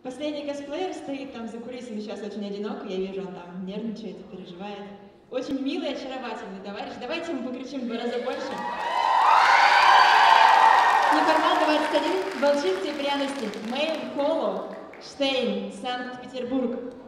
Последний косплеер стоит там за кулисами, сейчас очень одиноко, я вижу, он там нервничает, переживает. Очень милый, очаровательный товарищ. Давайте ему покричим в 2 раза больше. Неформал 21, волчицы и пряности. Мейн Холлоу, Штейн, Санкт-Петербург.